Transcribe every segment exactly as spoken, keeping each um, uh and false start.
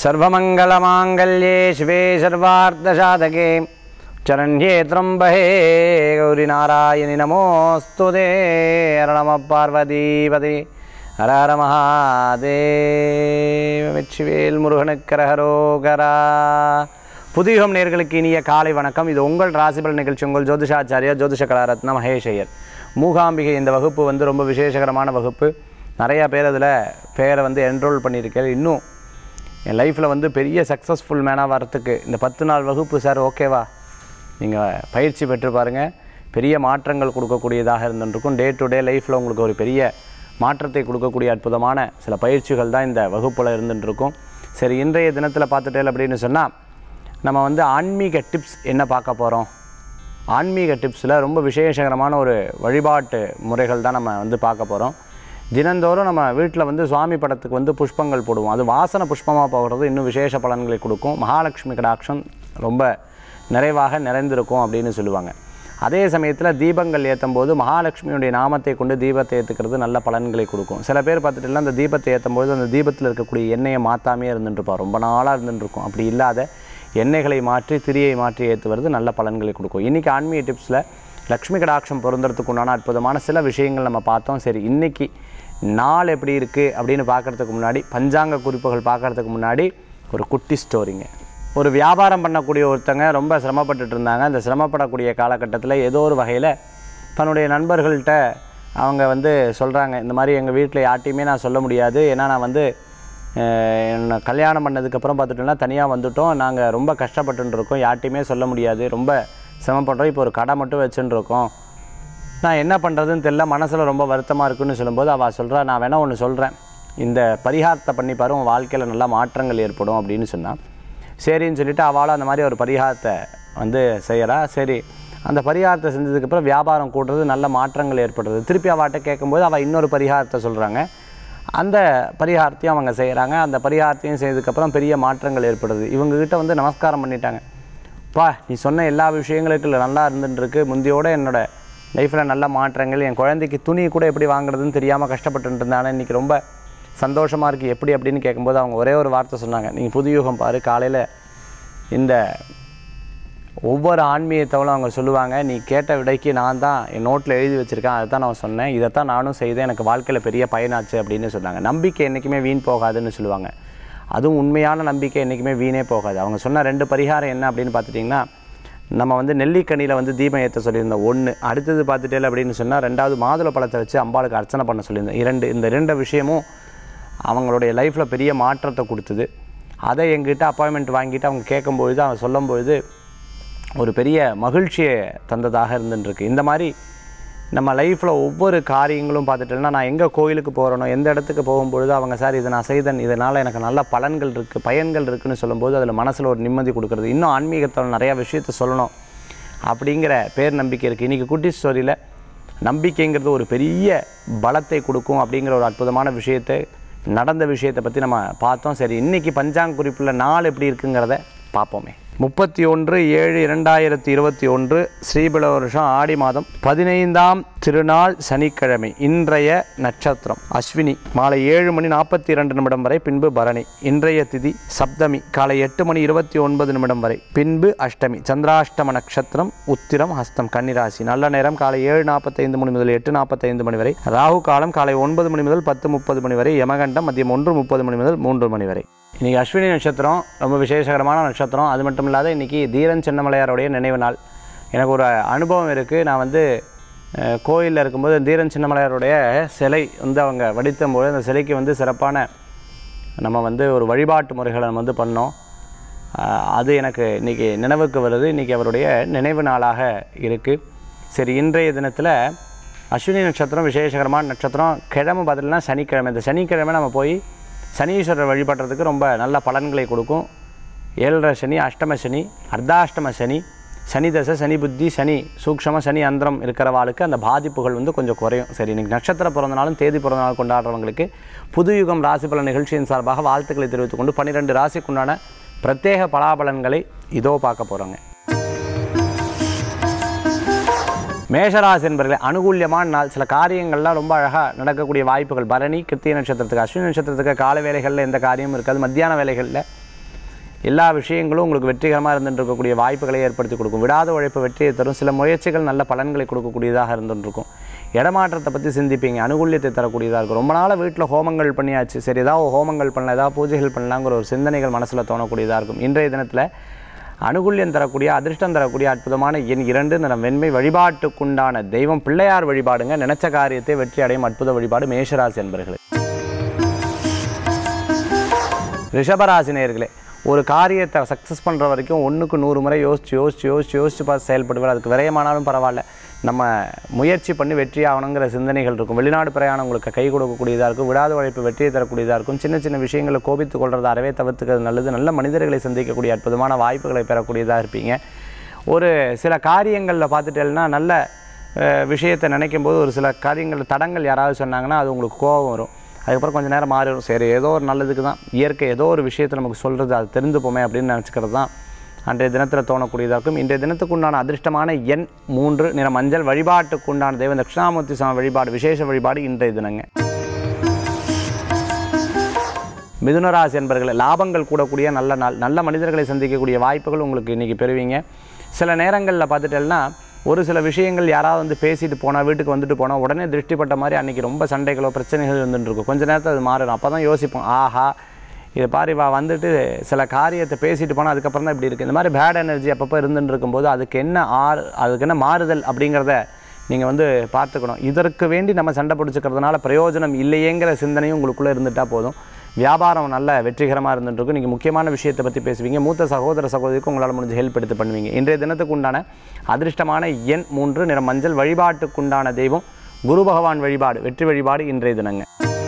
सर्वमंगलमांगल्ये शिवे सर्वार्थसाधके चरण्ये त्र्यंबके गौरी नारायणि नमोस्तुते हर नमः पार्वतीपते हर हर महादेव வெற்றிவேல் முருகனுக்கு அரகரோகரா. புதியுகம் நேயர்களுக்கு இனிய காலை வணக்கம். இது உங்கள் ராசிபலன் நிகழ்ச்சி. உங்கள் ஜோதிஷாச்சாரியா ஜோதிஷ கலாரத்ன மகேஷ் ஐயர். மூகாம்பிகை இந்த வகுப்பு வந்து ரொம்ப விசேஷகரமான வகுப்பு. நிறையா பேர் அதில் பேரை வந்து என்ரோல் பண்ணியிருக்கேன். இன்னும் என் லைஃப்பில் வந்து பெரிய சக்ஸஸ்ஃபுல் மேனாக வரத்துக்கு இந்த பத்து நாள் வகுப்பு சார் ஓகேவா, நீங்கள் பயிற்சி பெற்று பாருங்கள், பெரிய மாற்றங்கள் கொடுக்கக்கூடியதாக இருந்துருக்கும். டே டு டே லைஃப்பில் உங்களுக்கு ஒரு பெரிய மாற்றத்தை கொடுக்கக்கூடிய அற்புதமான சில பயிற்சிகள் தான் இந்த வகுப்பில் இருந்துருக்கும். சரி, இன்றைய தினத்தில் பார்த்துட்டேன் அப்படின்னு சொன்னால் நம்ம வந்து ஆன்மீக டிப்ஸ் என்ன பார்க்க போகிறோம். ஆன்மீக டிப்ஸில் ரொம்ப விசேஷகரமான ஒரு வழிபாட்டு முறைகள் தான் நம்ம வந்து பார்க்க போகிறோம். தினந்தோறும் நம்ம வீட்டில் வந்து சுவாமி படத்துக்கு வந்து புஷ்பங்கள் போடுவோம். அது வாசனை புஷ்பமாக போகிறது இன்னும் விசேஷ பலன்களை கொடுக்கும். மகாலட்சுமி கடாட்சம் ரொம்ப நிறைவாக நிறைந்திருக்கும் அப்படின்னு சொல்லுவாங்க. அதே சமயத்தில் தீபங்கள் ஏற்றும் போது மகாலட்சுமியுடைய நாமத்தை கொண்டு தீபத்தை ஏற்றுக்கிறது நல்ல பலன்களை கொடுக்கும். சில பேர் பார்த்துட்டுலாம் அந்த தீபத்தை ஏற்றும் போது அந்த தீபத்தில் இருக்கக்கூடிய எண்ணெயை மாற்றாமே இருந்துட்டுருப்பா, ரொம்ப நாளாக இருந்துட்டுருக்கும். அப்படி இல்லாத எண்ணெய்களை மாற்றி திரியை மாற்றி ஏற்றுவது நல்ல பலன்களை கொடுக்கும். இன்றைக்கி ஆன்மீக டிப்ஸில் லக்ஷ்மி கடாட்சம் பொருந்துறதுக்கு உண்டான அற்புதமான சில விஷயங்கள் நம்ம பார்த்தோம். சரி, இன்றைக்கி நாள் எப்படி இருக்குது அப்படின்னு பார்க்குறதுக்கு முன்னாடி, பஞ்சாங்க குறிப்புகள் பார்க்குறதுக்கு முன்னாடி ஒரு குட்டி ஸ்டோரிங்க. ஒரு வியாபாரம் பண்ணக்கூடிய ஒருத்தங்க ரொம்ப சிரமப்பட்டுட்டு இருந்தாங்க. அந்த சிரமப்படக்கூடிய காலகட்டத்தில் ஏதோ ஒரு வகையில் தன்னுடைய நண்பர்கள்ட்ட அவங்க வந்து சொல்கிறாங்க, இந்த மாதிரி எங்கள் வீட்டில் யார்ட்டையுமே நான் சொல்ல முடியாது, ஏன்னா நான் வந்து என்னை கல்யாணம் பண்ணதுக்கப்புறம் பார்த்துட்டோன்னா தனியாக வந்துவிட்டோம், நாங்கள் ரொம்ப கஷ்டப்பட்டுருக்கோம், யார்ட்டையுமே சொல்ல முடியாது, ரொம்ப சிரமப்படுறோம், இப்போ ஒரு கடை மட்டும் வச்சுன்னு இருக்கோம், நான் என்ன பண்ணுறதுன்னு தெரியல, மனசில் ரொம்ப வருத்தமாக இருக்குன்னு சொல்லும்போது அவள் சொல்கிறா, நான் வேணால் ஒன்று சொல்கிறேன், இந்த பரிகாரத்தை பண்ணி பாரு, உன் வாழ்க்கையில் நல்லா மாற்றங்கள் ஏற்படும் அப்படின்னு சொன்னான். சரின்னு சொல்லிவிட்டு அவளும் அந்த மாதிரி ஒரு பரிகாரத்தை வந்து செய்கிறா. சரி, அந்த பரிகாரத்தை செஞ்சதுக்கப்புறம் வியாபாரம் கூட்டுறது, நல்ல மாற்றங்கள் ஏற்படுறது. திருப்பி அவள்கிட்ட கேட்கும்போது அவள் இன்னொரு பரிகாரத்தை சொல்கிறாங்க. அந்த பரிகாரத்தையும் அவங்க செய்கிறாங்க. அந்த பரிகாரத்தையும் செய்ததுக்கப்புறம் பெரிய மாற்றங்கள் ஏற்படுது. இவங்ககிட்ட வந்து நமஸ்காரம் பண்ணிட்டாங்க. பா, நீ சொன்ன எல்லா விஷயங்களுக்கும் நல்லா இருந்துட்டுருக்கு, முந்தியோட என்னோடய லைஃப்பில் நல்ல மாற்றங்கள், என் குழந்தைக்கு துணி கூட எப்படி வாங்குறதுன்னு தெரியாமல் கஷ்டப்பட்டு இருந்தானே, இன்றைக்கி ரொம்ப சந்தோஷமாக இருக்குது, எப்படி அப்படின்னு கேட்கும்போது அவங்க ஒரே ஒரு வார்த்தை சொன்னாங்க, நீங்கள் புதுயுகம் பாரு, காலையில் இந்த ஒவ்வொரு ஆன்மீகத்தவளும் அவங்க சொல்லுவாங்க, நீ கேட்ட விடைக்கு நான் தான் என் நோட்டில் எழுதி வச்சுருக்கேன், அதை தான் நான் சொன்னேன், இதைத்தான் நானும் செய்தேன், எனக்கு வாழ்க்கையில் பெரிய பயனாச்சு அப்படின்னு சொன்னாங்க. நம்பிக்கை என்றைக்குமே வீண் போகாதுன்னு சொல்லுவாங்க. அதுவும் உண்மையான நம்பிக்கை என்றைக்குமே வீணே போகாது. அவங்க சொன்ன ரெண்டு பரிகாரம் என்ன அப்படின்னு பார்த்துட்டிங்கன்னா, நம்ம வந்து நெல்லிக்கனியில் வந்து தீபம் ஏற்ற சொல்லியிருந்தோம் ஒன்று. அடுத்தது பார்த்துட்டே அப்படின்னு சொன்னால் ரெண்டாவது மாதுளை பழத்தை வச்சு அம்பாளுக்கு அர்ச்சனை பண்ண சொல்லியிருந்தோம். இரண்டு இந்த ரெண்டு விஷயமும் அவங்களுடைய லைஃப்பில் பெரிய மாற்றத்தை கொடுத்தது. அதை எங்கிட்ட அப்பாயின்மெண்ட் வாங்கிட்டு அவங்க கேட்கும்பொழுது, அவங்க சொல்லும்பொழுது ஒரு பெரிய மகிழ்ச்சியை தந்ததாக இருந்துருக்கு. இந்த மாதிரி நம்ம லைஃப்பில் ஒவ்வொரு காரியங்களும் பார்த்துட்டோம்னா, நான் எங்கே கோயிலுக்கு போகிறனோ, எந்த இடத்துக்கு போகும்பொழுது அவங்க சார் இதை நான் செய்தேன், இதனால் எனக்கு நல்ல பலன்கள் இருக்குது, பயன்கள் இருக்குதுன்னு சொல்லும்போது அதில் மனசில் ஒரு நிம்மதி கொடுக்குறது. இன்னும் ஆன்மீகத்தில் நிறையா விஷயத்தை சொல்லணும் அப்படிங்கிற பேர் நம்பிக்கை இருக்குது. இன்றைக்கி குட்டி ஸ்டோரியில் நம்பிக்கைங்கிறது ஒரு பெரிய பலத்தை கொடுக்கும் அப்படிங்கிற ஒரு அற்புதமான விஷயத்தை, நடந்த விஷயத்தை பற்றி நம்ம பார்த்தோம். சரி, இன்றைக்கி பஞ்சாங்க குறிப்பில் நாள் எப்படி இருக்குங்கிறத பார்ப்போமே. முப்பத்தி ஒன்று ஏழு இரண்டாயிரத்தி இருபத்தி ஒன்று ஸ்ரீபல வருஷம் ஆடி மாதம் பதினைந்தாம் திருநாள் சனிக்கிழமை. இன்றைய நட்சத்திரம் அஸ்வினி, மாலை ஏழு மணி நாற்பத்தி இரண்டு நிமிடம் வரை, பின்பு பரணி. இன்றைய திதி சப்தமி, காலை எட்டு மணி இருபத்தி ஒன்பது நிமிடம் வரை, பின்பு அஷ்டமி. சந்திராஷ்டம நட்சத்திரம் உத்திரம் ஹஸ்தம் கன்னிராசி. நல்ல நேரம் காலை ஏழு நாற்பத்தைந்து மணி முதல் எட்டு நாற்பத்தைந்து மணி வரை. ராகு காலம் காலை ஒன்பது மணி முதல் பத்து முப்பது மணி வரை. யமகண்டம் மதியம் ஒன்று முப்பது மணி முதல் மூன்று மணி வரை. இன்றைக்கி அஸ்வினி நட்சத்திரம் ரொம்ப விசேஷகரமான நட்சத்திரம். அது மட்டும் இல்லாத இன்றைக்கி தீரன் சின்னமலையாருடைய நினைவு நாள். எனக்கு ஒரு அனுபவம் இருக்குது. நான் வந்து கோயிலில் இருக்கும்போது தீரன் சின்னமலையாருடைய சிலை வந்து அவங்க வடித்தம்போது அந்த சிலைக்கு வந்து சிறப்பான நம்ம வந்து ஒரு வழிபாட்டு முறைகளை நம்ம வந்து பண்ணோம். அது எனக்கு இன்றைக்கி நினைவுக்கு வருது. இன்றைக்கி அவருடைய நினைவு நாளாக இருக்குது. சரி, இன்றைய தினத்தில் அஸ்வினி நட்சத்திரம் விசேஷகரமான நட்சத்திரம். கிழமை பார்த்தீங்கன்னா சனிக்கிழமை. இந்த சனிக்கிழமை நம்ம போய் சனீஸ்வரர் வழிபடுறதுக்கு ரொம்ப நல்ல பலன்களை கொடுக்கும். ஏழரை சனி, அஷ்டம சனி, அர்த்தாஷ்டம சனி, சனி தசை, சனி புத்தி, சனி சூக்ஷம, சனி அந்தரம் இருக்கிறவாளுக்கு அந்த பாதிப்புகள் வந்து கொஞ்சம் குறையும். சரி, இன்றைக்கி நட்சத்திர பிறந்தநாளும் தேதி பிறந்தநாள் கொண்டாடுறவங்களுக்கு புதுயுகம் ராசி பலன் நிகழ்ச்சியின் சார்பாக வாழ்த்துக்களை தெரிவித்துக் கொண்டு பன்னிரெண்டு ராசிக்குண்டான பிரத்யேக பலாபலன்களை இதோ பார்க்க போகிறோங்க. மேஷராசி என்பவர்களே, அனுகூல்யமான நாள். சில காரியங்கள்லாம் ரொம்ப அழகாக நடக்கக்கூடிய வாய்ப்புகள். பரணி கிருத்திகை நட்சத்திரத்துக்கு, அஸ்வினி நட்சத்திரத்துக்கு காலை வேலைகளில் எந்த காரியமும் இருக்காது. மத்தியான வேலைகளில் எல்லா விஷயங்களும் உங்களுக்கு வெற்றிகரமாக இருந்துட்டு இருக்கக்கூடிய வாய்ப்புகளை ஏற்படுத்தி கொடுக்கும். விடாத உழைப்பு வெற்றியை தரும். சில முயற்சிகள் நல்ல பலன்களை கொடுக்கக்கூடியதாக இருந்துருக்கும். இடமாற்றத்தை பற்றி சிந்திப்பீங்க, அனுகூல்யத்தை தரக்கூடியதாக இருக்கும். ரொம்ப நாள் வீட்டில் ஹோமங்கள் பண்ணியாச்சு, சரி ஏதாவது ஹோமங்கள் பண்ணலாம், ஏதாவது பூஜைகள் பண்ணலாங்கிற ஒரு சிந்தனைகள் மனசில் தோணக்கூடியதாக இருக்கும். இன்றைய தினத்தில் அனுகூல்யம் தரக்கூடிய, அதிர்ஷ்டம் தரக்கூடிய அற்புதமான எண் இரண்டு, நிறம் வெண்மை. வழிபாட்டுக்குண்டான தெய்வம் பிள்ளையார் வழிபாடுங்க. நினைச்ச காரியத்தை வெற்றி அடையும் அற்புத வழிபாடு மேஷராசி என்பர்களே. ரிஷபராசி நேயர்களே, ஒரு காரியத்தை சக்ஸஸ் பண்ணுற வரைக்கும் ஒன்றுக்கு நூறு முறை யோசிச்சு யோசிச்சு யோசிச்சு யோசிச்சு பார்த்து செயல்படுவார். அதுக்கு விரயமானாலும் பரவாயில்ல, நம்ம முயற்சி பண்ணி வெற்றி ஆகணுங்கிற சிந்தனைகள் இருக்கும். வெளிநாடு பிரயாணம் உங்களுக்கு கை கொடுக்கக்கூடியதாக இருக்கும். விடாத உழைப்பு வெற்றியை தரக்கூடியதாக இருக்கும். சின்ன சின்ன விஷயங்களை கோபித்து கொள்வது அறவே தவிர்த்துக்கிறது நல்லது. நல்ல மனிதர்களை சந்திக்கக்கூடிய அற்புதமான வாய்ப்புகளை பெறக்கூடியதாக இருப்பீங்க. ஒரு சில காரியங்களில் பார்த்துட்டேன்னா நல்ல விஷயத்தை நினைக்கும் போது ஒரு சில காரியங்கள் தடங்கள் யாராவது சொன்னாங்கன்னா அது உங்களுக்கு கோபம் வரும். அதுக்கப்புறம் கொஞ்சம் நேரம் மாறிடும். சரி, ஏதோ ஒரு நல்லதுக்கு தான், இயற்கை ஏதோ ஒரு விஷயத்தை நமக்கு சொல்கிறது, அது தெரிந்து போமே அப்படின்னு நினச்சிக்கிறது தான் அன்றைய தினத்தில் தோணக்கூடியதாக இருக்கும். இன்றைய தினத்துக்கு உண்டான அதிர்ஷ்டமான எண் மூன்று, நிற மஞ்சள். வழிபாட்டுக்கு உண்டான தெய்வம் தட்சிணாமூர்த்தி சுவாமி வழிபாடு விசேஷ வழிபாடு இன்றைய தினங்க. மிதுனராசி என்பவர்களே, லாபங்கள் கூடக்கூடிய நல்ல நாள். நல்ல மனிதர்களை சந்திக்கக்கூடிய வாய்ப்புகள் உங்களுக்கு இன்றைக்கி பெறுவீங்க. சில நேரங்களில் பார்த்துட்டேன்னா ஒரு சில விஷயங்கள் யாராவது வந்து பேசிட்டு போனால், வீட்டுக்கு வந்துட்டு போனால் உடனே திருஷ்டிப்பட்ட மாதிரி அன்றைக்கி ரொம்ப சண்டைகளோ பிரச்சனைகள் இருந்துருக்கும். கொஞ்சம் நேரத்தில் அது மாறிடும். அப்போ தான் யோசிப்போம், ஆஹா இதை பாரு வா வந்துட்டு சில காரியத்தை பேசிட்டு போனால் அதுக்கப்புறம் தான் இப்படி இருக்குது. இந்த மாதிரி பேட் எனர்ஜி அப்பப்போ இருந்துட்டு இருக்கும்போது அதுக்கு என்ன ஆறு அதுக்கு என்ன மாறுதல் அப்படிங்கிறத நீங்கள் வந்து பார்த்துக்கணும். இதற்கு வேண்டி நம்ம சண்டை பிடிச்சிக்கிறதுனால பிரயோஜனம் இல்லையேங்கிற சிந்தனையும் உங்களுக்குள்ளே இருந்துட்டால் போதும். வியாபாரம் நல்ல வெற்றிகரமாக இருந்துட்டுருக்கும். நீங்கள் முக்கியமான விஷயத்தை பற்றி பேசுவீங்க. மூத்த சகோதர சகோதரிக்கு உங்களால் முடிஞ்ச ஹெல்ப் எடுத்து பண்ணுவீங்க. இன்றைய தினத்துக்கு உண்டான அதிர்ஷ்டமான எண் மூன்று, நிறம் மஞ்சள். வழிபாட்டுக்குண்டான தெய்வம் குரு பகவான் வழிபாடு வெற்றி வழிபாடு இன்றைய தினங்க.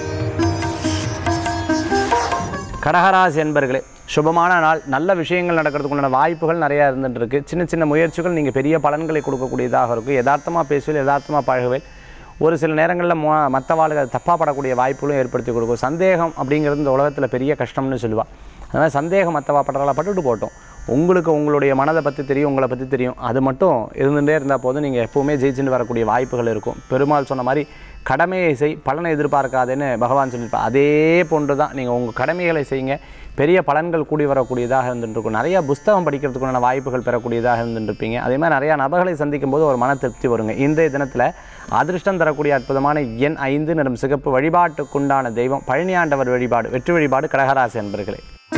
கடகராசி என்பர்களே, சுபமான நாள். நல்ல விஷயங்கள் நடக்கிறதுக்குண்டான வாய்ப்புகள் நிறையா இருந்துகிட்ருக்கு. சின்ன சின்ன முயற்சிகள் நீங்கள் பெரிய பலன்களை கொடுக்கக்கூடியதாக இருக்கும். யதார்த்தமாக பேசுவேன், யதார்த்தமாக பழகுவேன். ஒரு சில நேரங்களில் மோ மற்ற வாழ்க்கை அது தப்பாக படக்கூடிய வாய்ப்புகளும் ஏற்படுத்தி கொடுக்கும். சந்தேகம் அப்படிங்கிறது இந்த உலகத்தில் பெரிய கஷ்டம்னு சொல்லுவாள். அதனால் சந்தேகம் மற்றவா படுறதெல்லாம் பட்டுட்டு போட்டோம். உங்களுக்கு உங்களுடைய மனதை பற்றி தெரியும், உங்களை பற்றி தெரியும். அது மட்டும் இருந்துகிட்டே இருந்தால் போதும், நீங்கள் எப்போவுமே ஜெயிச்சுட்டு வரக்கூடிய வாய்ப்புகள் இருக்கும். பெருமாள் சொன்ன மாதிரி கடமையை செய், பலனை எதிர்பார்க்காதேன்னு பகவான் சொல்லியிருப்பார். அதே போன்று தான் நீங்கள் உங்கள் கடமைகளை செய்யுங்க, பெரிய பலன்கள் கூடி வரக்கூடியதாக இருந்துருக்கும். நிறையா புஸ்தகம் படிக்கிறதுக்குண்டான வாய்ப்புகள் பெறக்கூடியதாக இருந்துருப்பீங்க. அதே மாதிரி நிறையா நபர்களை சந்திக்கும் போது ஒரு மன திருப்தி வருங்க. இன்றைய தினத்தில் அதிர்ஷ்டம் தரக்கூடிய அற்புதமான எண் ஐந்து, நிறம் சிகப்பு. வழிபாட்டுக்குண்டான தெய்வம் பழனியாண்டவர் வழிபாடு வெற்றி வழிபாடு கடகராசி என்பர்களே.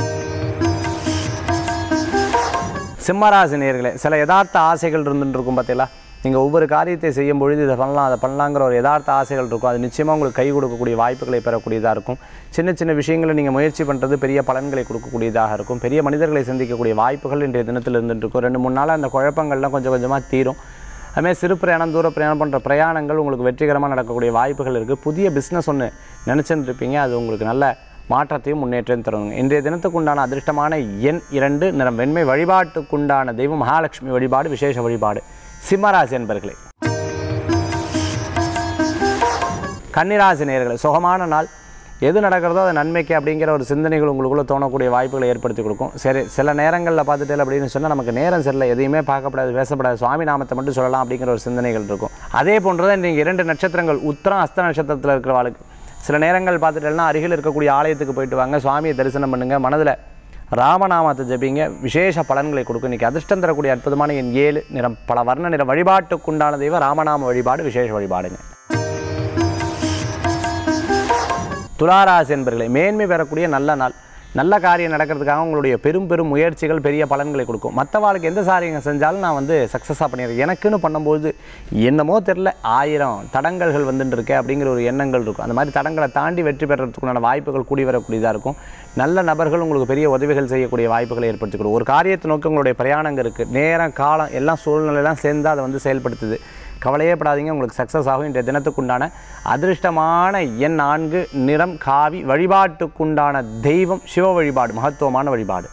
சிம்மராசி நேயர்களே, சில யதார்த்த ஆசைகள் இருந்துட்டு இருக்கும். பார்த்தீங்களா, நீங்கள் ஒவ்வொரு காரியத்தை செய்யும் பொழுது இதை பண்ணலாம் அதை பண்ணலாங்கிற ஒரு யதார்த்த ஆசைகள் இருக்கும். அது நிச்சயமாக உங்களுக்கு கை கொடுக்கக்கூடிய வாய்ப்புகளை பெறக்கூடியதாக இருக்கும். சின்ன சின்ன விஷயங்களை நீங்கள் முயற்சி பண்ணுறது பெரிய பலன்களை கொடுக்கக்கூடியதாக இருக்கும். பெரிய மனிதர்களை சந்திக்கக்கூடிய வாய்ப்புகள் இன்றைய தினத்தில் இருந்துட்டு இருக்கும். ரெண்டு மூணு நாள் அந்த குழப்பங்கள்லாம் கொஞ்சம் கொஞ்சமாக தீரும். அதுமாதிரி சிறு பிரயாணம், தூர பிரயாணம் பண்ணுற பிரயாணங்கள் உங்களுக்கு வெற்றிகரமாக நடக்கக்கூடிய வாய்ப்புகள் இருக்குது. புதிய பிஸ்னஸ் ஒன்று நினச்சிட்டு இருப்பீங்க, அது உங்களுக்கு நல்ல மாற்றத்தையும் முன்னேற்றம் தருவாங்க. இன்றைய தினத்துக்குண்டான அதிர்ஷ்டமான எண் இரண்டு, நிறம் வெண்மை. வழிபாட்டுக்குண்டான தெய்வம் மகாலட்சுமி வழிபாடு விசேஷ வழிபாடு சிம்மராசி என்பர்களே. கன்னிராசி நேயர்களே, சுகமான நாள். எது நடக்கிறதோ அது நன்மைக்கு அப்படிங்கிற ஒரு சிந்தனைகள் உங்களுக்குள்ளே தோணக்கூடிய வாய்ப்புகளை ஏற்படுத்தி கொடுக்கும். சரி, சில நேரங்களில் பார்த்துட்டே அப்படின்னு சொன்னால் நமக்கு நேரம் சரியில்லை, எதையுமே பார்க்கப்படாது, பேசப்படாது, சுவாமி நாமத்தை மட்டும் சொல்லலாம் அப்படிங்கிற ஒரு சிந்தனைகள் இருக்கும். அதே போன்று தான் நீங்கள் இரண்டு நட்சத்திரங்கள் உத்திரம் அஸ்த நட்சத்திரத்தில் இருக்கிற வாழ்க்கை சில நேரங்கள் பார்த்துட்டேன்னா அருகில் இருக்கக்கூடிய ஆலயத்துக்கு போயிட்டு வாங்க, சுவாமியை தரிசனம் பண்ணுங்கள், மனதில் ராமநாமத்தை ஜபிங்க, விசேஷ பலன்களை கொடுக்கும். இன்றைக்கி அதிர்ஷ்டம் தரக்கூடிய அற்புதமான என் ஏழு, நிறம் பல வர்ண நிறம். வழிபாட்டுக்குண்டான தெய்வம் ராமநாம வழிபாடு விசேஷ வழிபாடுங்க. துளாராசி என்பர்களே, மேன்மை பெறக்கூடிய நல்ல நாள். நல்ல காரியம் நடக்கிறதுக்காக உங்களுடைய பெரும் பெரும் முயற்சிகள் பெரிய பலன்களை கொடுக்கும். மற்ற வாழ்க்கை எந்த காரியங்கள் செஞ்சாலும் நான் வந்து சக்ஸஸாக பண்ணிடுறேன், எனக்குன்னு பண்ணும்போது என்னமோ தெரில ஆயிரம் தடங்கல்கள் வந்துட்டு இருக்கே அப்படிங்கிற ஒரு எண்ணங்கள் இருக்கும். அந்த மாதிரி தடங்களை தாண்டி வெற்றி பெறத்துக்குண்டான வாய்ப்புகள் கூடி வரக்கூடியதாக இருக்கும். நல்ல நபர்கள் உங்களுக்கு பெரிய உதவிகள் செய்யக்கூடிய வாய்ப்புகளை ஏற்படுத்தி கொடுக்கும். ஒரு காரியத்தை நோக்கி உங்களுடைய பிரயாணங்கள் இருக்குது, நேரம் காலம் எல்லாம் சூழ்நிலையெல்லாம் சேர்ந்து அதை வந்து செயல்படுத்துது. கவலையே படாதீங்க, உங்களுக்கு சக்ஸஸ் ஆகும். இன்றைய தினத்துக்குண்டான அதிர்ஷ்டமான எண் நான்கு, நிறம் காவி. வழிபாட்டுக்குண்டான தெய்வம் சிவ வழிபாடு மகத்துவமான வழிபாடு.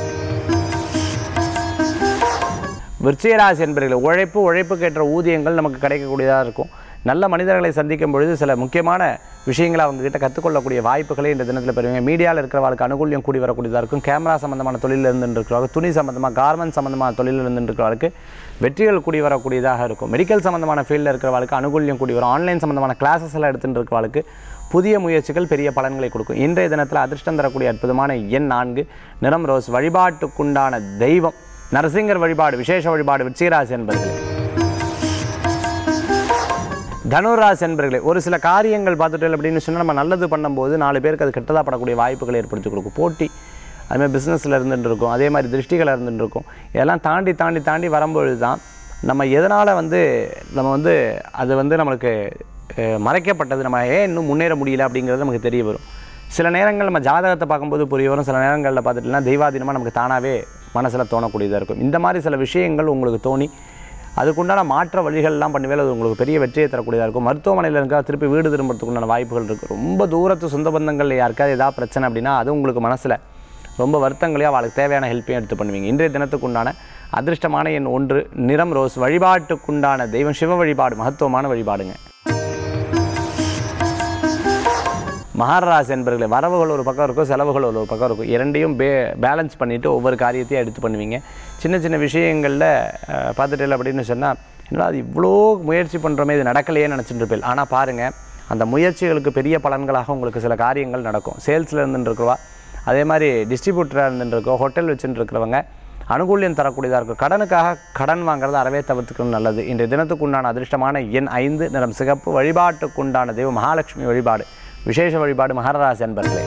விருச்சிகராசி என்பவர்களே, உழைப்பு உழைப்புக்கேற்ற ஊதியங்கள் நமக்கு கிடைக்கக்கூடியதாக இருக்கும். நல்ல மனிதர்களை சந்திக்கும் பொழுது சில முக்கியமான விஷயங்களை அவங்ககிட்ட கற்றுக்கொள்ளக்கூடிய வாய்ப்புகளை இந்த தினத்தில் பெறுவீங்க. மீடியாவில் இருக்கிறவர்களுக்கு அனுகூல்யம் கூடி வரக்கூடியதாக இருக்கும். கேமரா சம்மந்தமான தொழிலில் இருந்துட்டு இருக்கிறவர்கள், துணி சம்மந்தமாக கார்மெண்ட் சம்மந்தமான தொழிலில் இருந்துட்டு இருக்கிறவர்களுக்கு வெற்றிகள் கூடி வரக்கூடியதாக இருக்கும். மெடிக்கல் சம்மந்தமான ஃபீல்டில் இருக்கிறவர்களுக்கு அனுகூல்யம் கூடி வரும். ஆன்லைன் சம்மந்தமான கிளாஸஸ் எல்லாம் எடுத்துகிட்டு இருக்கிறவர்களுக்கு புதிய முயற்சிகள் பெரிய பலன்களை கொடுக்கும். இன்றைய தினத்தில் அதிர்ஷ்டம் தரக்கூடிய அற்புதமான எண் நான்கு, நிறம் ரோஸ். வழிபாட்டுக்குண்டான தெய்வம் நரசிங்கர் வழிபாடு, விசேஷ வழிபாடு. விருச்சிகராசி என்பர்களே, தனுராசி என்பர்களே, ஒரு சில காரியங்கள் பார்த்துட்டு அப்படின்னு சொன்னால் நம்ம நல்லது பண்ணும்போது நாலு பேருக்கு அது கெட்டதாக படக்கூடிய வாய்ப்புகளை ஏற்படுத்தி கொடுக்கும். போட்டி அதுமாதிரி பிஸ்னஸில் இருந்துட்டு இருக்கும், அதே மாதிரி திருஷ்டிகள் இருந்துட்டு இருக்கும். இதெல்லாம் தாண்டி தாண்டி தாண்டி வரும்பொழுது தான் நம்ம எதனால் வந்து நம்ம வந்து அது வந்து நம்மளுக்கு மறைக்கப்பட்டது, நம்ம ஏன் இன்னும் முன்னேற முடியல அப்படிங்கிறது நமக்கு தெரிய வரும். சில நேரங்கள் நம்ம ஜாதகத்தை பார்க்கும்போது புரிய வரும், சில நேரங்களில் பார்த்துட்டுனா தெய்வாதீனமாக நமக்கு தானாகவே மனசில் தோணக்கூடியதாக இருக்கும். இந்த மாதிரி சில விஷயங்கள் உங்களுக்கு தோணி அதுக்குண்டான மாற்ற வழிகள்லாம் பண்ணுவேல அது உங்களுக்கு பெரிய வெற்றியை தரக்கூடியதாக இருக்கும். மருத்துவமனையில் இருக்கா திருப்பி வீடு திரும்புறதுக்குண்டான வாய்ப்புகள் இருக்குது. ரொம்ப தூரத்து சொந்த பந்தங்கள் யாருக்காவது ஏதாவது பிரச்சனை அப்படின்னா அது உங்களுக்கு மனசில் ரொம்ப வருத்தங்களையும் அவளுக்கு தேவையான ஹெல்ப்பையும் எடுத்து பண்ணுவீங்க. இன்றைய தினத்துக்குண்டான அதிர்ஷ்டமான எண் ஒன்று, நிறம் ரோஸ். வழிபாட்டுக்குண்டான தெய்வம் சிவ வழிபாடு, மகத்துவமான வழிபாடுங்க. மகராசி என்பர்களே, வரவுகள் ஒரு பக்கம் இருக்கும், செலவுகள் ஒரு பக்கம் இருக்கும். இரண்டையும் பே பேலன்ஸ் பண்ணிவிட்டு ஒவ்வொரு காரியத்தையும் எடுத்து பண்ணுவீங்க. சின்ன சின்ன விஷயங்களில் பார்த்துட்டு அப்படின்னு சொன்னால் என்னடா அது இவ்வளோ முயற்சி பண்ணுறோமே இது நடக்கலையே நினச்சிட்டு இருப்பேன். ஆனால் பாருங்கள் அந்த முயற்சிகளுக்கு பெரிய பலன்களாக உங்களுக்கு சில காரியங்கள் நடக்கும். சேல்ஸில் இருந்துருக்குவா, அதே மாதிரி டிஸ்ட்ரிபியூட்டராக இருந்துருக்கோம், ஹோட்டல் வச்சுட்டு இருக்கிறவங்க அனுகூல்யம் தரக்கூடியதாக இருக்கும். கடனுக்காக கடன் வாங்குறது அறவே தவிர்த்துக்கணும் நல்லது. இன்றைய தினத்துக்குண்டான அதிர்ஷ்டமான எண் ஐந்து, நிறம் சிகப்பு. வழிபாட்டுக்குண்டான தெய்வம் மகாலட்சுமி வழிபாடு, விசேஷ வழிபாடு. மகராசி என்பர்களே,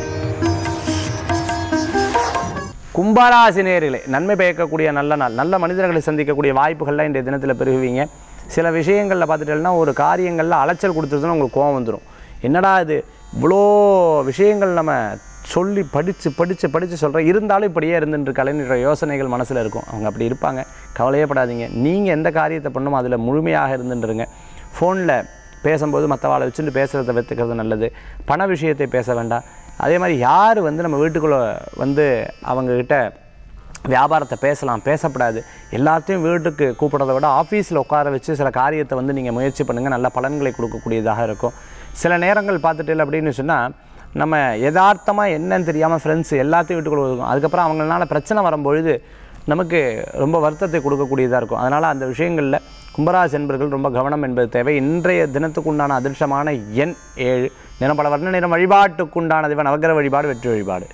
கும்பராசி நேயர்களே, நன்மை பயக்கக்கூடிய நல்ல நாள், நல்ல மனிதர்களை சந்திக்கக்கூடிய வாய்ப்புகள்லாம் இன்றைய தினத்தில் பெருகுவீங்க. சில விஷயங்களில் பார்த்துட்டேன்னா ஒரு காரியங்களில் அலைச்சல் கொடுத்துருதுன்னா உங்களுக்கு கோவம் வந்துடும். என்னடா இது இவ்வளோ விஷயங்கள் நம்ம சொல்லி படித்து படித்து படித்து சொல்கிறேன், இருந்தாலும் இப்படியே இருந்துட்டுருக்காளேன்ற யோசனைகள் மனசில் இருக்கும். அவங்க அப்படி இருப்பாங்க, கவலையே படாதீங்க. நீங்கள் எந்த காரியத்தை பண்ணணுமோ அதில் முழுமையாக இருந்துட்டுருங்க. ஃபோனில் பேசும்போது மற்றவாளை வச்சுட்டு பேசுகிறத வெத்துக்கிறது நல்லது. பண விஷயத்தை பேச வேண்டாம். அதே மாதிரி யார் வந்து நம்ம வீட்டுக்குள்ளே வந்து அவங்கக்கிட்ட வியாபாரத்தை பேசலாம் பேசப்படாது. எல்லாத்தையும் வீட்டுக்கு கூப்பிட்றத விட ஆஃபீஸில் உட்கார வச்சு சில காரியத்தை வந்து நீங்கள் முயற்சி பண்ணுங்கள், நல்ல பலன்களை கொடுக்கக்கூடியதாக இருக்கும். சில நேரங்கள் பார்த்துட்டு அப்படின்னு சொன்னால் நம்ம யதார்த்தமாக என்னன்னு தெரியாமல் ஃப்ரெண்ட்ஸ் எல்லாத்தையும் வீட்டுக்குள்ளே இருக்கும். அதுக்கப்புறம் அவங்களால பிரச்சனை வரும்பொழுது நமக்கு ரொம்ப வருத்தத்தை கொடுக்கக்கூடியதாக இருக்கும். அதனால் அந்த விஷயங்களில் கும்பராசி என்பர்கள் ரொம்ப கவனம் என்பது தேவை. இன்றைய தினத்துக்குண்டான அதிர்ஷ்டமான எண் ஏழு, நிறம் பல வர்ண நிறம். வழிபாட்டுக்குண்டான தெய்வம் நவக்கிரக வழிபாடு, வெற்றி வழிபாடு.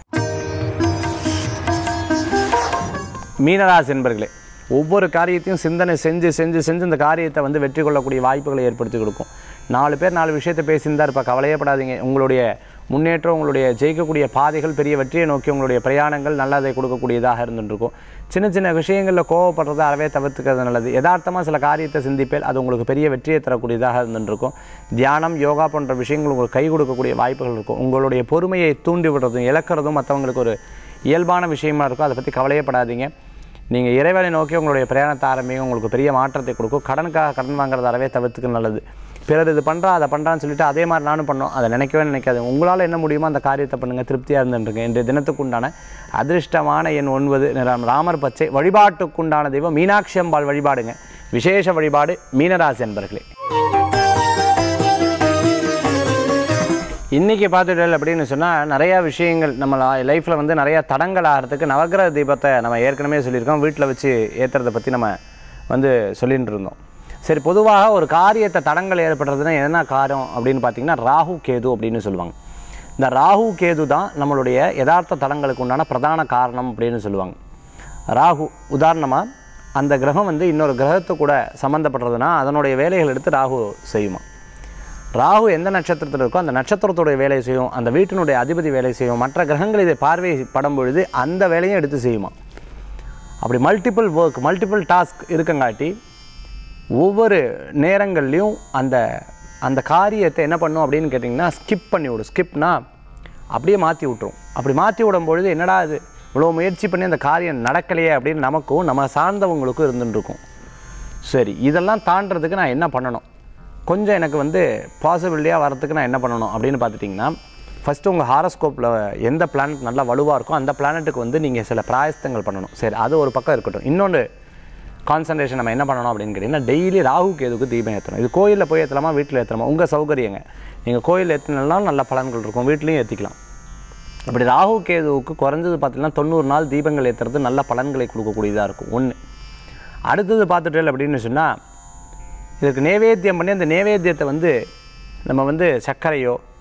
மீனராசி என்பர்களே, ஒவ்வொரு காரியத்தையும் சிந்தனை செஞ்சு செஞ்சு செஞ்சு இந்த காரியத்தை வந்து வெற்றி கொள்ளக்கூடிய வாய்ப்புகளை ஏற்படுத்தி கொடுக்கும். நாலு பேர் நாலு விஷயத்தை பேசியிருந்தா இருப்பா, கவலையப்படாதீங்க. உங்களுடைய முன்னேற்றம், உங்களுடைய ஜெயிக்கக்கூடிய பாதைகள், பெரிய வெற்றியை நோக்கி உங்களுடைய பிரயாணங்கள் நல்லதை கொடுக்கக்கூடியதாக இருந்துருக்கும். சின்ன சின்ன விஷயங்களில் கோவப்படுறதை அறவே தவிர்த்துக்கிறது நல்லது. யதார்த்தமாக சில காரியத்தை சிந்திப்பேல் அது உங்களுக்கு பெரிய வெற்றியை தரக்கூடியதாக இருந்துருக்கும். தியானம், யோகா போன்ற விஷயங்கள் உங்களுக்கு கை கொடுக்கக்கூடிய வாய்ப்புகள் இருக்கும். உங்களுடைய பொறுமையை தூண்டி விடுறதும் இழக்கிறதும் மற்றவங்களுக்கு ஒரு இயல்பான விஷயமா இருக்கும். அதை பற்றி கவலையப்படாதீங்க. நீங்கள் இறைவனை நோக்கி உங்களுடைய பிரயாணத்தை ஆரம்பிங்க, உங்களுக்கு பெரிய மாற்றத்தை கொடுக்கும். கடனுக்காக கடன் வாங்குறது அறவே தவிர்த்துக்க நல்லது. பிறர் இது பண்ணுறா அதை பண்ணுறான்னு சொல்லிட்டு அதே மாதிரி நானும் பண்ணோம், அதை நினைக்கவே நினைக்காது. உங்களால் என்ன முடியுமோ அந்த காரியத்தை பண்ணுங்கள், திருப்தியாக இருந்துருங்க. இன்றைய தினத்துக்குண்டான அதிர்ஷ்டமான எண் ஒன்பது, நிறம் ராமர் பச்சை. வழிபாட்டுக்குண்டான தெய்வம் மீனாட்சி அம்பாள் வழிபாடுங்க, விசேஷ வழிபாடு. மீனராசி என்பர்களே, இன்றைக்கி பார்த்துட்டல் அப்படின்னு சொன்னால் நிறையா விஷயங்கள் நம்ம லைஃப்பில் வந்து நிறையா தடங்கள் ஆகிறதுக்கு நவக்கிரக தீபத்தை நம்ம ஏற்கனவே சொல்லியிருக்கோம், வீட்டில் வச்சு ஏற்றுறதை பற்றி நம்ம வந்து சொல்லிகிட்டு இருந்தோம். சரி, பொதுவாக ஒரு காரியத்தை தடங்கள் ஏற்படுறதுன்னா என்ன காரணம் அப்படின்னு பார்த்தீங்கன்னா ராகு கேது அப்படின்னு சொல்லுவாங்க. இந்த ராகு கேது தான் நம்மளுடைய யதார்த்த தடங்களுக்கு உண்டான பிரதான காரணம் அப்படின்னு சொல்லுவாங்க. ராகு உதாரணமாக அந்த கிரகம் வந்து இன்னொரு கிரகத்தை கூட சம்மந்தப்படுறதுனா அதனுடைய வேலைகள் எடுத்து ராகு செய்யுமா. ராகு எந்த நட்சத்திரத்தில் இருக்கோ அந்த நட்சத்திரத்துடைய வேலையை செய்யும், அந்த வீட்டினுடைய அதிபதி வேலை செய்யும், மற்ற கிரகங்கள் இதை பார்வை படும் பொழுது அந்த வேலையும் எடுத்து செய்யுமா. அப்படி மல்டிபிள் ஒர்க், மல்டிபிள் டாஸ்க் இருக்கங்காட்டி ஒவ்வொரு நேரங்கள்லையும் அந்த அந்த காரியத்தை என்ன பண்ணும் அப்படின்னு கேட்டிங்கன்னா ஸ்கிப் பண்ணி விடும். ஸ்கிப்னா அப்படியே மாற்றி விட்டுரும். அப்படி மாற்றி விடும்பொழுது என்னடா இது இவ்வளோ முயற்சி பண்ணி அந்த காரியம் நடக்கலையே அப்படின்னு நமக்கும் நம்ம சார்ந்தவங்களுக்கும் இருந்துருக்கும். சரி, இதெல்லாம் தாண்டறதுக்கு நான் என்ன பண்ணணும், கொஞ்சம் எனக்கு வந்து பாசிபிலிட்டியாக வரத்துக்கு நான் என்ன பண்ணணும் அப்படின்னு பார்த்துட்டிங்கன்னா ஃபஸ்ட்டு உங்கள் ஹாரோஸ்கோப்பில் எந்த பிளானட் நல்லா வலுவாக இருக்கோ அந்த பிளானட்டுக்கு வந்து நீங்கள் சில பிராயஸ்தங்கள் பண்ணணும். சரி, அது ஒரு பக்கம் இருக்கட்டும். இன்னொன்று கான்சன்ட்ரேஷன் நம்ம என்ன பண்ணணும் அப்படின்னு கேட்டிங்கன்னா டெய்லி ராகு கேதுக்கு தீபம் ஏற்றணும். இது கோயிலில் போய் ஏற்றலாமா வீட்டில் ஏற்றலாமா உங்கள் சௌகரியங்க. நீங்கள் கோயிலில் ஏற்றினாலும் நல்ல பலன்கள் இருக்கும், வீட்லேயும் ஏற்றிக்கலாம். அப்படி ராகு கேதுவுக்கு குறைஞ்சது பார்த்திங்கன்னா தொண்ணூறு நாள் தீபங்கள் ஏற்றுறது நல்ல பலன்களை கொடுக்கக்கூடியதாக இருக்கும். ஒன்று. அடுத்தது பார்த்துட்டேன் அப்படின்னு சொன்னால் இதுக்கு நைவேத்தியம் பண்ணி அந்த நைவேத்தியத்தை வந்து நம்ம வந்து சர்க்கரையோ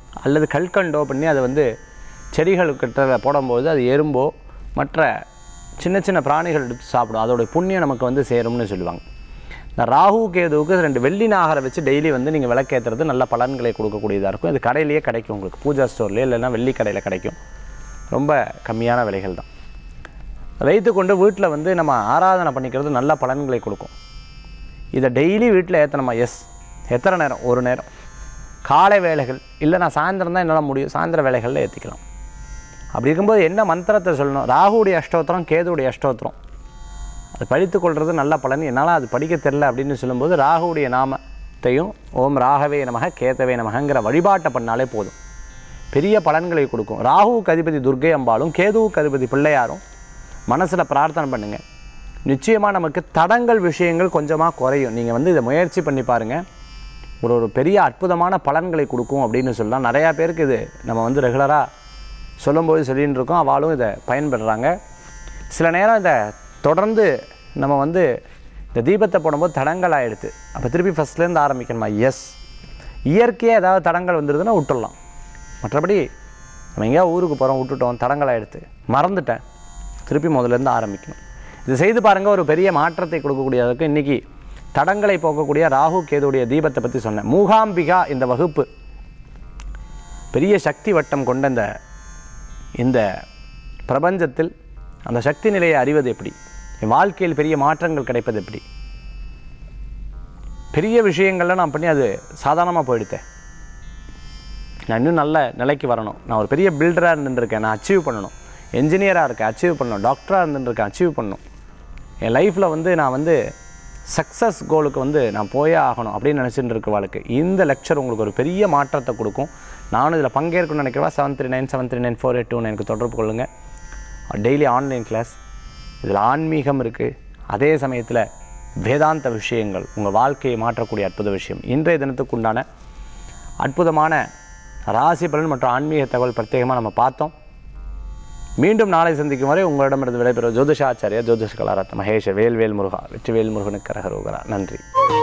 அல்லது கல்கண்டோ பண்ணி அதை வந்து செடிகளுக்கிட்ட போடும்போது அது எறும்போ மற்ற சின்ன சின்ன பிராணிகள் எடுத்து சாப்பிடும். அதோடைய புண்ணியம் நமக்கு வந்து சேரும்னு சொல்லுவாங்க. இந்த ராகு கேதுவுக்கு ரெண்டு வெள்ளி நாகரை வச்சு டெய்லி வந்து நீங்கள் விளக்கேற்றுறது நல்ல பலன்களை கொடுக்கக்கூடியதாக இருக்கும். இது கடையிலேயே கிடைக்கும், உங்களுக்கு பூஜா ஸ்டோர்லேயே இல்லைன்னா வெள்ளி கடையில் கிடைக்கும். ரொம்ப கம்மியான விலைகள் தான். வைத்து கொண்டு வீட்டில் வந்து நம்ம ஆராதனை பண்ணிக்கிறது நல்ல பலன்களை கொடுக்கும். இதை டெய்லி வீட்டில் ஏற்றணுமா? எஸ். எத்தனை நேரம்? ஒரு நேரம் காலை வேலைகள், இல்லை நான் சாயந்தரம் தான் என்னால் முடியும், சாயந்தர வேலைகளில் ஏற்றிக்கலாம். அப்படி இருக்கும்போது என்ன மந்திரத்தை சொல்லணும்? ராகுடைய அஷ்டோத்திரம், கேதுடைய அஷ்டோத்திரம், அது படித்து கொள்வது நல்ல பலன். என்னால் அது படிக்க தெரில அப்படின்னு சொல்லும்போது ராகுடைய நாமத்தையும் ஓம் ராகவே நமக கேதவே நமகங்கிற வழிபாட்டை பண்ணாலே போதும், பெரிய பலன்களை கொடுக்கும். ராகுவுக்கு அதிபதி துர்க்கை அம்பாலும் கேதுவுக்கு அதிபதி பிள்ளையாரும் மனசில் பிரார்த்தனை பண்ணுங்கள். நிச்சயமாக நமக்கு தடங்கள் விஷயங்கள் கொஞ்சமாக குறையும். நீங்கள் வந்து இதை முயற்சி பண்ணி பாருங்கள், ஒரு ஒரு பெரிய அற்புதமான பலன்களை கொடுக்கும் அப்படின்னு சொல்லலாம். நிறையா பேருக்கு இது நம்ம வந்து ரெகுலராக சொல்லும்போது சொல்லின்னு இருக்கோம், அவளும் இதை பயன்படுறாங்க. சில நேரம் இதை தொடர்ந்து நம்ம வந்து இந்த தீபத்தை போடும்போது தடங்கள் ஆகிடுது, அப்போ திருப்பி ஃபஸ்ட்லேருந்து ஆரம்பிக்கணுமா? எஸ். இயற்கையாக ஏதாவது தடங்கள் வந்துடுதுன்னா விட்டுடலாம். மற்றபடி நம்ம எங்கேயா ஊருக்கு போகிறோம், விட்டுட்டோம், தடங்கள் ஆகிடுது, மறந்துட்டேன், திருப்பி முதலேருந்து ஆரம்பிக்கணும். இது செய்து பாருங்கள், ஒரு பெரிய மாற்றத்தை கொடுக்கக்கூடியதுக்கு. இன்றைக்கி தடங்களை போக்கக்கூடிய ராகு கேதுடைய தீபத்தை பற்றி சொன்னேன். மூகாம்பிகா இந்த வகுப்பு பெரிய சக்தி வட்டம் கொண்ட இந்த இந்த பிரபஞ்சத்தில் அந்த சக்தி நிலையை அறிவது எப்படி, என் வாழ்க்கையில் பெரிய மாற்றங்கள் கிடைப்பது எப்படி, பெரிய விஷயங்கள்லாம் நான் பண்ணி அது சாதாரணமாக போயிடுத்தேன். நான் இன்னும் நல்ல நிலைக்கு வரணும், நான் ஒரு பெரிய பில்டராக இருந்துருக்கேன், நான் அச்சீவ் பண்ணணும், என்ஜினியராக இருக்கேன் அச்சீவ் பண்ணணும், டாக்டராக இருந்துருக்கேன் அச்சீவ் பண்ணணும், என் லைஃப்பில் வந்து நான் வந்து சக்ஸஸ் கோலுக்கு வந்து நான் போயே ஆகணும் அப்படின்னு நினச்சிட்டு இருக்க வாழ்க்கை. இந்த லெக்சர் உங்களுக்கு ஒரு பெரிய மாற்றத்தை கொடுக்கும். நானும் இதில் பங்கேற்கணும்னு நினைக்கிறவா seven three nine seven three nine four eight two எனக்கு தொடர்பு கொள்ளுங்கள். டெய்லி ஆன்லைன் கிளாஸ், இதில் ஆன்மீகம் இருக்குது, அதே சமயத்தில் வேதாந்த விஷயங்கள், உங்கள் வாழ்க்கையை மாற்றக்கூடிய அற்புத விஷயம். இன்றைய தினத்துக்கு உண்டான அற்புதமான ராசி பலன் மற்றும் ஆன்மீக தகவல் பிரத்யேகமாக நம்ம பார்த்தோம். மீண்டும் நாளை சந்திக்கும் வரை உங்களிடமிருந்து விடைபெறும் ஜோதிஷாச்சாரியா ஜோதிஷ கலாரத்ன மகேஷ வேல்வேல் முருகா வெற்றிவேல் முருகனுக்கு கரகரோகரா. நன்றி.